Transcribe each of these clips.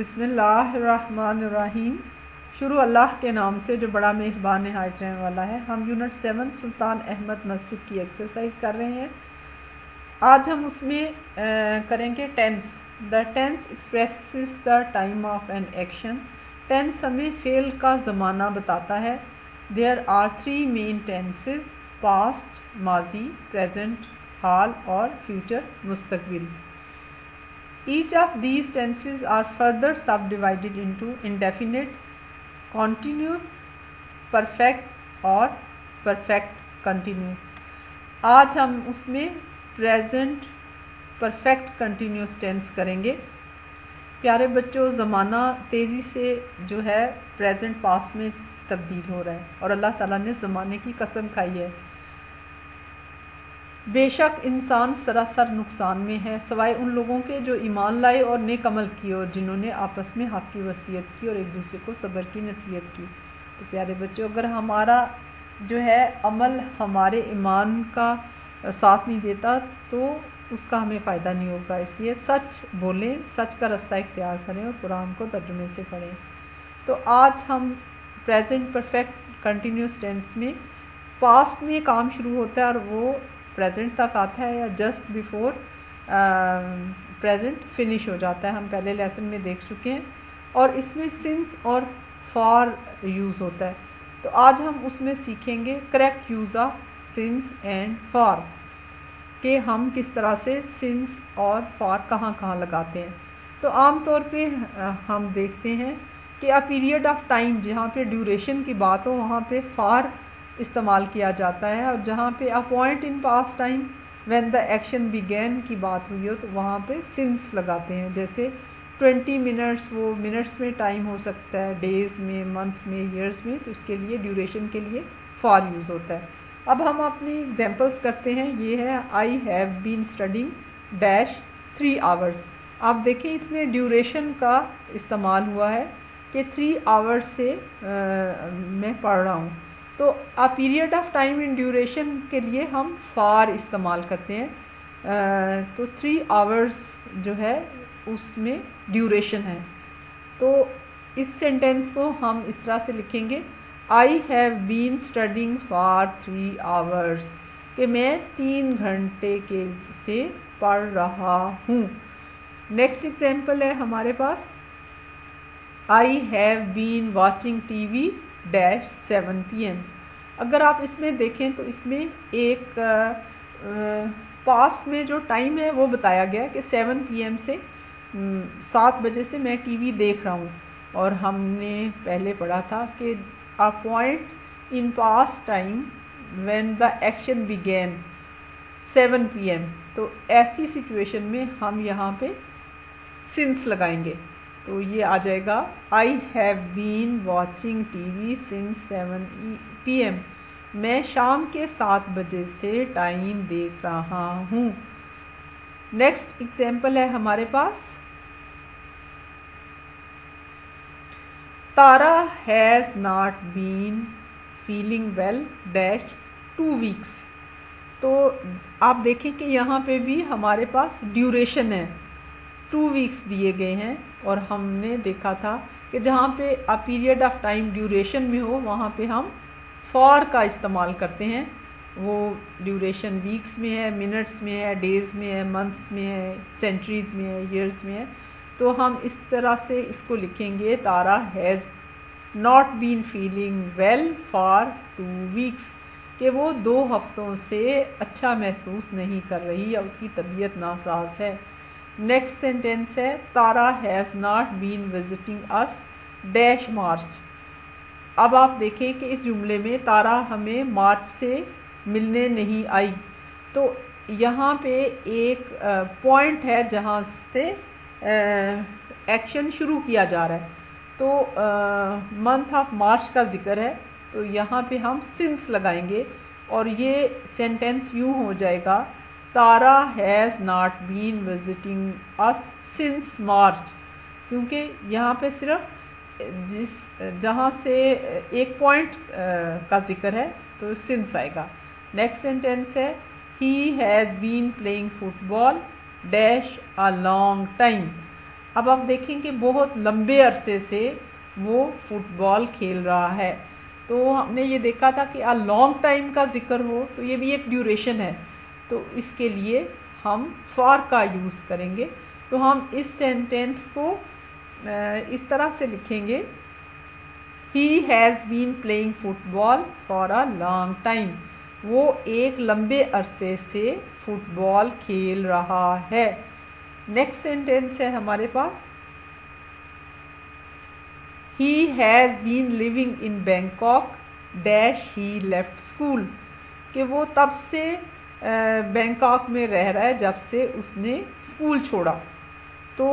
बिस्मिल्लाहिर्रहमानिर्रहीम। शुरू अल्लाह के नाम से जो बड़ा मेहरबान नहायत रहने वाला है। हम यूनिट 7 सुल्तान अहमद मस्जिद की एक्सरसाइज कर रहे हैं। आज हम उसमें करेंगे tense. The tense expresses the time of an action. Tense हमें फेल का ज़माना बताता है। There are 3 main tenses: past, माजी, प्रेजेंट, हाल और फ्यूचर, मुस्तकबिल। Each of these tenses are further subdivided into indefinite, continuous, perfect और perfect continuous। आज हम उसमें present perfect continuous tense करेंगे। प्यारे बच्चों, ज़माना तेज़ी से जो है present past में तब्दील हो रहा है और अल्लाह ताला ने ज़माने की कसम खाई है। बेशक इंसान सरासर नुकसान में है, सिवाय उन लोगों के जो ईमान लाए और नेक अमल किए और जिन्होंने आपस में हक़ की वसीयत की और एक दूसरे को सब्र की नसीहत की। तो प्यारे बच्चों, अगर हमारा जो है अमल हमारे ईमान का साथ नहीं देता तो उसका हमें फ़ायदा नहीं होगा। इसलिए सच बोलें, सच का रास्ता इख्तियार करें और कुरान को तर्जुमे से पढ़ें। तो आज हम प्रेजेंट परफेक्ट कंटिन्यूस टेंस में पास्ट में काम शुरू होता है और वो प्रेजेंट तक आता है या जस्ट बिफोर प्रेजेंट फिनिश हो जाता है। हम पहले लेसन में देख चुके हैं और इसमें सिंस और फॉर यूज़ होता है। तो आज हम उसमें सीखेंगे correct use of since and for, कि हम किस तरह से सिंस और फॉर कहाँ कहाँ लगाते हैं। तो आम तौर पे हम देखते हैं कि अ पीरियड ऑफ टाइम, जहाँ पे ड्यूरेशन की बात हो वहाँ पे फॉर इस्तेमाल किया जाता है, और जहाँ पे a point in past time when the action began की बात हुई हो तो वहाँ पे सिंस लगाते हैं। जैसे 20 मिनट्स, वो मिनट्स में टाइम हो सकता है, डेज़ में, मंथ्स में, ईयर्स में, तो इसके लिए ड्यूरेशन के लिए फॉर यूज़ होता है। अब हम अपनी एग्जांपल्स करते हैं। ये है I have been studying dash 3 hours. आप देखें इसमें ड्यूरेशन का इस्तेमाल हुआ है कि 3 आवर्स से मैं पढ़ रहा हूँ। तो a period of time in duration के लिए हम फार इस्तेमाल करते हैं। तो 3 आवर्स जो है उसमें ड्यूरेशन है। तो इस सेंटेंस को हम इस तरह से लिखेंगे, I have been studying for 3 hours, कि मैं 3 घंटे के से पढ़ रहा हूँ। नेक्स्ट एग्जाम्पल है हमारे पास, I have been watching TV dash 7 PM। अगर आप इसमें देखें तो इसमें एक पास्ट में जो टाइम है वो बताया गया कि 7 PM से 7 बजे से मैं टीवी देख रहा हूँ। और हमने पहले पढ़ा था कि a point in past time when the action began 7 PM। तो ऐसी सिचुएशन में हम यहाँ पे सिंस लगाएंगे। तो ये आ जाएगा, I have been watching TV since 7 PM। मैं शाम के 7 बजे से टाइम देख रहा हूँ। नेक्स्ट एग्जाम्पल है हमारे पास, Tara has not been feeling well dash 2 weeks. तो आप देखें कि यहाँ पे भी हमारे पास ड्यूरेशन है, 2 वीक्स दिए गए हैं। और हमने देखा था कि जहाँ पे a period of time duration में हो वहाँ पे हम फॉर का इस्तेमाल करते हैं। वो ड्यूरेशन वीक्स में है, मिनट्स में है, डेज़ में है, मंथ्स में है, सेंचुरीज़ में है, ईयर्स में है। तो हम इस तरह से इसको लिखेंगे, Tara has not been feeling well for 2 weeks, कि वो 2 हफ्तों से अच्छा महसूस नहीं कर रही या उसकी तबीयत नासाज है। नेक्स्ट सेंटेंस है, Tara has not been visiting us dash March. अब आप देखें कि इस जुमले में तारा हमें मार्च से मिलने नहीं आई। तो यहाँ पे एक पॉइंट है जहाँ से एक्शन शुरू किया जा रहा है। तो मंथ ऑफ मार्च का जिक्र है, तो यहाँ पे हम सिंस लगाएंगे और ये सेंटेंस यूँ हो जाएगा, Tara has not been visiting us since March, क्योंकि यहाँ पे सिर्फ जहाँ से एक पॉइंट का जिक्र है तो सिंस आएगा। नेक्स्ट सेंटेंस है, he has been playing football dash a long time. अब आप देखें कि बहुत लंबे अरसे से वो फुटबॉल खेल रहा है। तो हमने ये देखा था कि अ लॉन्ग टाइम का जिक्र हो तो ये भी एक ड्यूरेशन है, तो इसके लिए हम फॉर का यूज़ करेंगे। तो हम इस सेंटेंस को इस तरह से लिखेंगे, He has been playing football for a long time. वो एक लंबे अरसे से फुटबॉल खेल रहा है। नेक्स्ट सेंटेंस है हमारे पास, He has been living in Bangkok dash he left school, कि वो तब से बैंकॉक में रह रहा है जब से उसने स्कूल छोड़ा। तो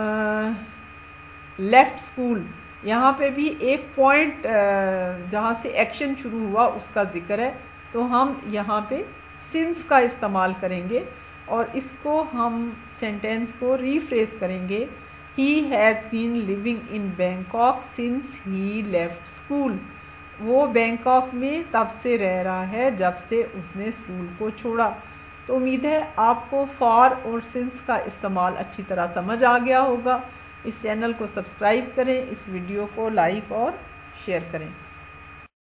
लेफ्ट स्कूल, यहाँ पे भी एक पॉइंट जहाँ से एक्शन शुरू हुआ उसका जिक्र है, तो हम यहाँ पे सिंस का इस्तेमाल करेंगे और इसको हम सेंटेंस को रीफ्रेज करेंगे, he has been living in Bangkok since he left school. वो बैंकॉक में तब से रह रहा है जब से उसने स्कूल को छोड़ा। तो उम्मीद है आपको फॉर और सिंस का इस्तेमाल अच्छी तरह समझ आ गया होगा। इस चैनल को सब्सक्राइब करें, इस वीडियो को लाइक और शेयर करें।